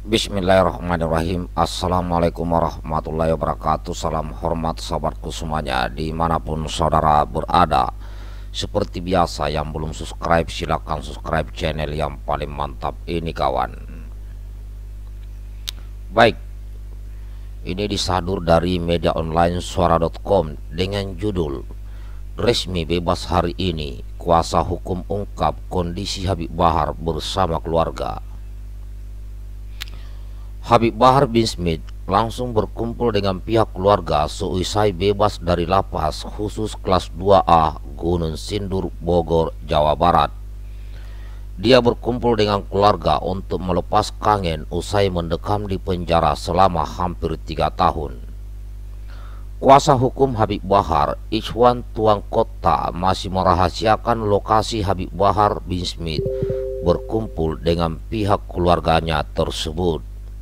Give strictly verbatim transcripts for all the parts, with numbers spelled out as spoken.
Bismillahirrahmanirrahim. Assalamualaikum warahmatullahi wabarakatuh. Salam hormat sahabatku semuanya dimanapun saudara berada. Seperti biasa, yang belum subscribe silahkan subscribe channel yang paling mantap ini kawan. Baik, ini disadur dari media online suara dot com dengan judul "Resmi Bebas Hari Ini, Kuasa Hukum Ungkap Kondisi Habib Bahar Bersama Keluarga". Habib Bahar bin Smith langsung berkumpul dengan pihak keluarga seusai bebas dari lapas khusus kelas dua A Gunung Sindur, Bogor, Jawa Barat. Dia berkumpul dengan keluarga untuk melepas kangen usai mendekam di penjara selama hampir tiga tahun. Kuasa hukum Habib Bahar, Ikhwan Tuang Kota, masih merahasiakan lokasi Habib Bahar bin Smith berkumpul dengan pihak keluarganya tersebut.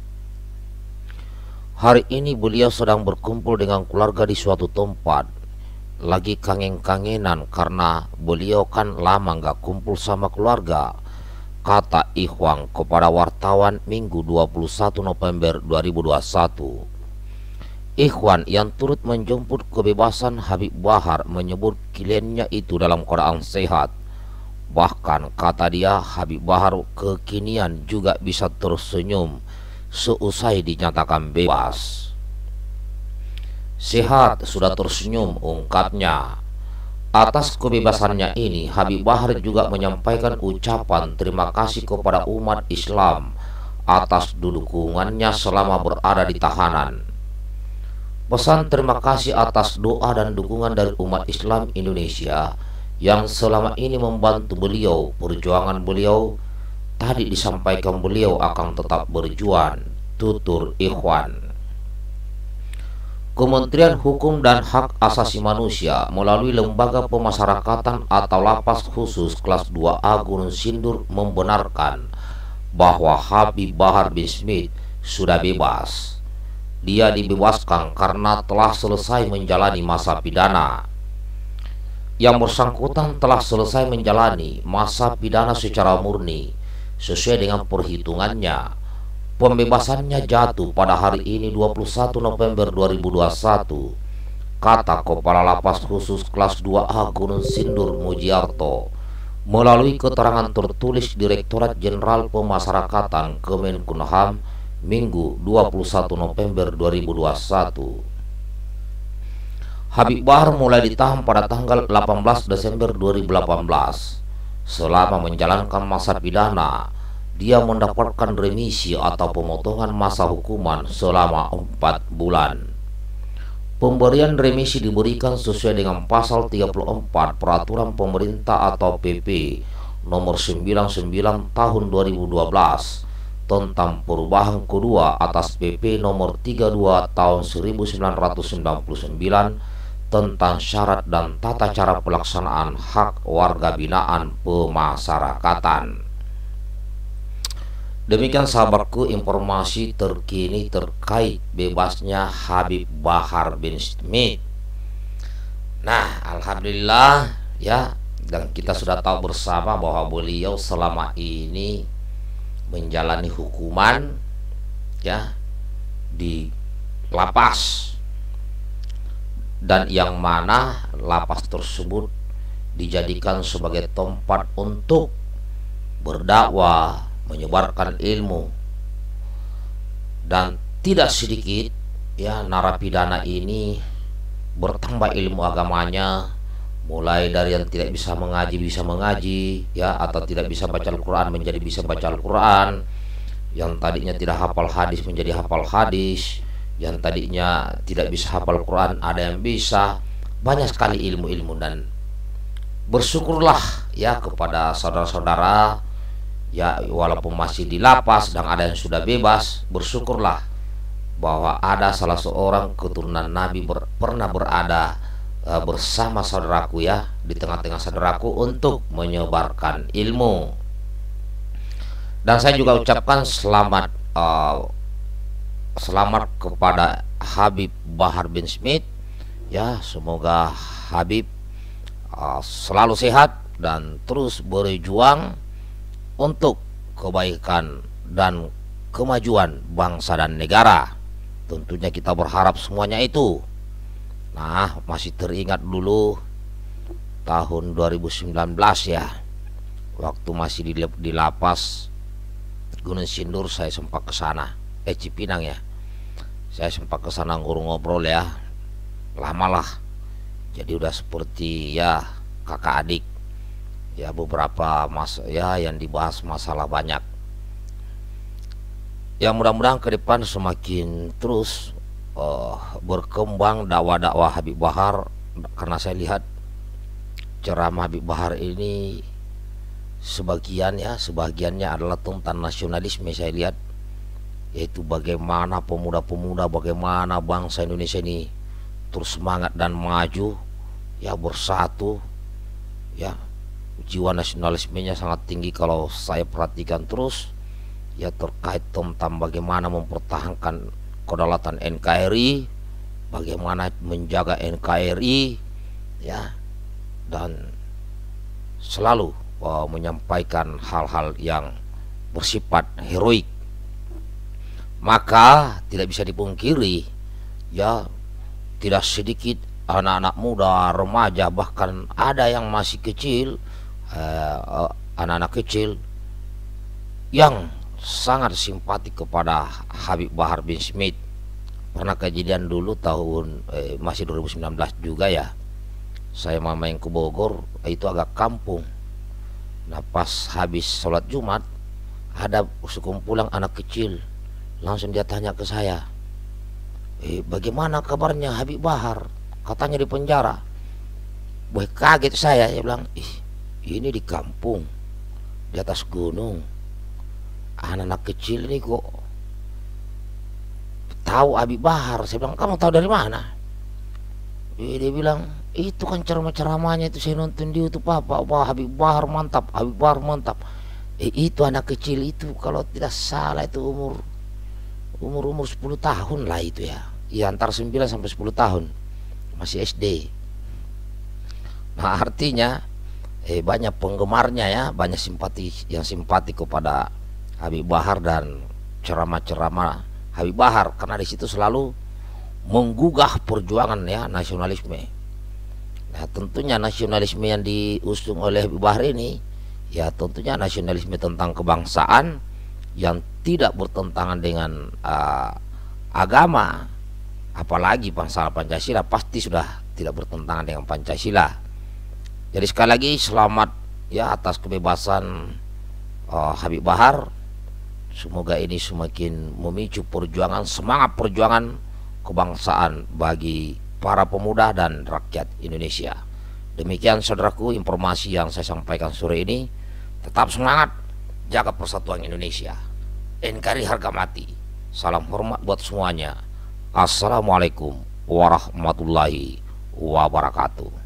Hari ini beliau sedang berkumpul dengan keluarga di suatu tempat. Lagi kangen-kangenan karena beliau kan lama nggak kumpul sama keluarga, kata Ikhwan kepada wartawan Minggu dua puluh satu November dua ribu dua puluh satu. Ikhwan yang turut menjemput kebebasan Habib Bahar menyebut kliennya itu dalam keadaan sehat. Bahkan kata dia, Habib Bahar kekinian juga bisa tersenyum seusai dinyatakan bebas. Sehat, sudah tersenyum, ungkapnya. Atas kebebasannya ini, Habib Bahar juga menyampaikan ucapan terima kasih kepada umat Islam atas dukungannya selama berada di tahanan. Pesan terima kasih atas doa dan dukungan dari umat Islam Indonesia yang selama ini membantu beliau, perjuangan beliau tadi disampaikan beliau akan tetap berjuang, tutur Ikhwan. Kementerian Hukum dan Hak Asasi Manusia melalui Lembaga Pemasyarakatan atau Lapas Khusus Kelas dua A Gunung Sindur membenarkan bahwa Habib Bahar bin Smith sudah bebas. Dia dibebaskan karena telah selesai menjalani masa pidana. Yang bersangkutan telah selesai menjalani masa pidana secara murni. Sesuai dengan perhitungannya, pembebasannya jatuh pada hari ini dua puluh satu November dua ribu dua puluh satu, kata Kepala Lapas Khusus Kelas dua A Gunung Sindur Mujiarto melalui keterangan tertulis Direktorat Jenderal Pemasyarakatan Kemenkumham Minggu dua puluh satu November dua ribu dua puluh satu. Habib Bahar mulai ditahan pada tanggal delapan belas Desember dua ribu delapan belas. Selama menjalankan masa pidana, dia mendapatkan remisi atau pemotongan masa hukuman selama empat bulan. Pemberian remisi diberikan sesuai dengan pasal tiga puluh empat Peraturan Pemerintah atau P P nomor sembilan puluh sembilan tahun dua ribu dua belas tentang perubahan kedua atas P P nomor tiga puluh dua tahun seribu sembilan ratus sembilan puluh sembilan tentang syarat dan tata cara pelaksanaan hak warga binaan pemasyarakatan. Demikian sahabatku informasi terkini terkait bebasnya Habib Bahar bin Smith. Nah, alhamdulillah ya, dan kita sudah tahu bersama bahwa beliau selama ini menjalani hukuman ya di lapas, dan yang mana lapas tersebut dijadikan sebagai tempat untuk berdakwah, menyebarkan ilmu, dan tidak sedikit ya narapidana ini bertambah ilmu agamanya, mulai dari yang tidak bisa mengaji bisa mengaji ya, atau tidak bisa baca Al-Quran menjadi bisa baca Al-Quran, yang tadinya tidak hafal hadis menjadi hafal hadis, yang tadinya tidak bisa hafal Quran ada yang bisa. Banyak sekali ilmu-ilmu, dan bersyukurlah ya kepada saudara-saudara ya, walaupun masih di lapas dan ada yang sudah bebas, bersyukurlah bahwa ada salah seorang keturunan Nabi ber, pernah berada uh, bersama saudaraku ya, di tengah-tengah saudaraku untuk menyebarkan ilmu. Dan saya juga ucapkan selamat uh, selamat kepada Habib Bahar bin Smith ya, semoga Habib uh, selalu sehat dan terus berjuang untuk kebaikan dan kemajuan bangsa dan negara. Tentunya kita berharap semuanya itu. Nah, masih teringat dulu tahun dua ribu sembilan belas ya, waktu masih di, di lapas Gunung Sindur, saya sempat ke sana, eh Cipinang ya. Saya sempat ke sana ngobrol-ngobrol ya. Lamalah. Jadi udah seperti ya kakak adik. Ya beberapa mas ya yang dibahas masalah banyak. Ya mudah-mudahan ke depan semakin terus uh, berkembang dakwah-dakwah Habib Bahar, karena saya lihat ceramah Habib Bahar ini sebagian ya sebagiannya adalah tentang nasionalisme. Saya lihat yaitu bagaimana pemuda-pemuda, bagaimana bangsa Indonesia ini terus semangat dan maju ya, bersatu ya. Jiwa nasionalismenya sangat tinggi kalau saya perhatikan terus ya, terkait tentang bagaimana mempertahankan kedaulatan N K R I, bagaimana menjaga N K R I ya, dan selalu uh, menyampaikan hal-hal yang bersifat heroik. Maka tidak bisa dipungkiri ya, tidak sedikit anak-anak muda, remaja, bahkan ada yang masih kecil, anak-anak uh, kecil yang sangat simpati kepada Habib Bahar bin Smith. Pernah kejadian dulu tahun eh, masih dua ribu sembilan belas juga ya, saya main ke Bogor, itu agak kampung. Nah pas habis sholat Jumat, ada sekumpulan anak kecil, langsung dia tanya ke saya, eh, bagaimana kabarnya Habib Bahar, katanya di penjara. Wah, kaget saya, dia bilang, ih ini di kampung, di atas gunung, anak-anak kecil ini kok tahu Habib Bahar. Saya bilang, kamu tahu dari mana? Dia bilang, itu kan ceramah-ceramahnya itu saya nonton di YouTube, apa, wah Habib Bahar mantap, Habib Bahar mantap. Eh, itu anak kecil itu kalau tidak salah itu umur umur umur sepuluh tahun lah itu ya, ya antara sembilan sampai sepuluh tahun, masih S D. Nah artinya eh banyak penggemarnya ya, banyak simpati yang simpati kepada Habib Bahar dan ceramah-ceramah Habib Bahar, karena di situ selalu menggugah perjuangan ya nasionalisme. Nah tentunya nasionalisme yang diusung oleh Habib Bahar ini ya tentunya nasionalisme tentang kebangsaan yang tidak bertentangan dengan uh, agama, apalagi bangsa Pancasila pasti sudah tidak bertentangan dengan Pancasila. Jadi sekali lagi selamat ya atas kebebasan uh, Habib Bahar. Semoga ini semakin memicu perjuangan, semangat perjuangan kebangsaan bagi para pemuda dan rakyat Indonesia. Demikian saudaraku informasi yang saya sampaikan sore ini. Tetap semangat, jaga persatuan Indonesia. N K R I harga mati. Salam hormat buat semuanya. Assalamualaikum warahmatullahi wabarakatuh.